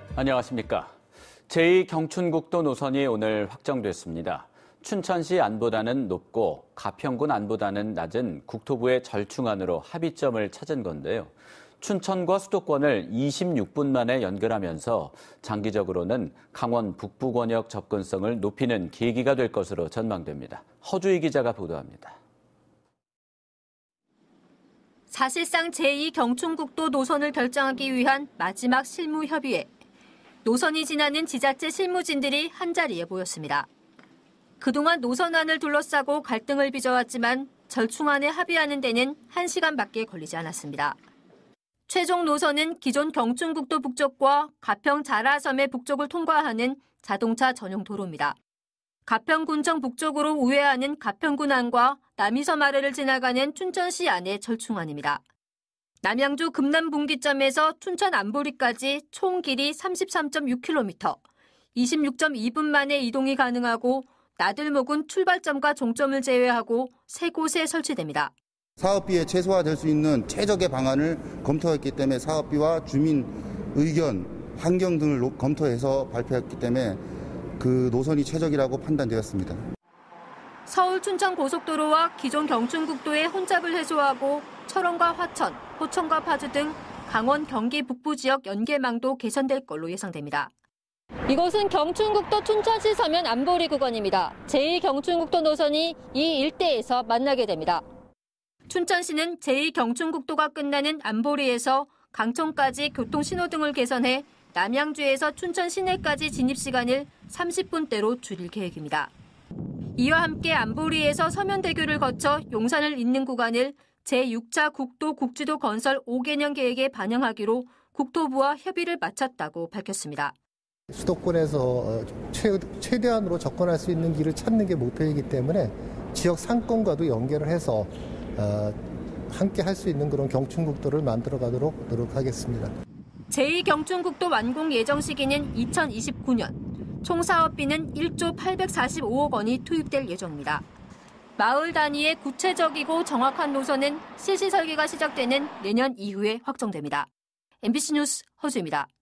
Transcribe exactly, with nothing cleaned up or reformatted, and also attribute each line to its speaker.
Speaker 1: 안녕하십니까. 제이 경춘국도 노선이 오늘 확정됐습니다. 춘천시 안보다는 높고 가평군 안보다는 낮은 국토부의 절충안으로 합의점을 찾은 건데요. 춘천과 수도권을 이십육 분 만에 연결하면서 장기적으로는 강원 북부 권역 접근성을 높이는 계기가 될 것으로 전망됩니다. 허주희 기자가 보도합니다.
Speaker 2: 사실상 제이 경춘국도 노선을 결정하기 위한 마지막 실무협의회. 노선이 지나는 지자체 실무진들이 한자리에 모였습니다. 그동안 노선안을 둘러싸고 갈등을 빚어왔지만 절충안에 합의하는 데는 한 시간밖에 걸리지 않았습니다. 최종 노선은 기존 경춘국도 북쪽과 가평 자라섬의 북쪽을 통과하는 자동차 전용 도로입니다. 가평군청 북쪽으로 우회하는 가평군 안과 남이섬 아래를 지나가는 춘천시 안의 절충안입니다. 남양주 금남분기점에서 춘천 안보리까지 총 길이 삼십삼 점 육 킬로미터, 이십육 점 이 분 만에 이동이 가능하고 나들목은 출발점과 종점을 제외하고 세 곳에 설치됩니다.
Speaker 3: 사업비에 최소화될 수 있는 최적의 방안을 검토했기 때문에 사업비와 주민 의견, 환경 등을 검토해서 발표했기 때문에 그 노선이 최적이라고 판단되었습니다.
Speaker 2: 서울 춘천 고속도로와 기존 경춘국도의 혼잡을 해소하고 철원과 화천, 포천과 파주 등 강원 경기 북부 지역 연계망도 개선될 걸로 예상됩니다. 이곳은 경춘국도 춘천시 서면 안보리 구간입니다. 제이 경춘국도 노선이 이 일대에서 만나게 됩니다. 춘천시는 제이 경춘국도가 끝나는 안보리에서 강촌까지 교통신호등을 개선해 남양주에서 춘천 시내까지 진입시간을 삼십 분대로 줄일 계획입니다. 이와 함께 안보리에서 서면대교를 거쳐 용산을 잇는 구간을 제육 차 국도 국지도 건설 오 개년 계획에 반영하기로 국토부와 협의를 마쳤다고 밝혔습니다.
Speaker 4: 수도권에서 최, 최대한으로 접근할 수 있는 길을 찾는 게 목표이기 때문에 지역 상권과도 연결을 해서 어, 함께 할 수 있는 그런 경춘국도를 만들어 가도록 노력하겠습니다.
Speaker 2: 제이 경춘국도 완공 예정 시기는 이천이십구 년, 총 사업비는 일조 팔백사십오억 원이 투입될 예정입니다. 마을 단위의 구체적이고 정확한 노선은 실시 설계가 시작되는 내년 이후에 확정됩니다. 엠비씨 뉴스 허주입니다.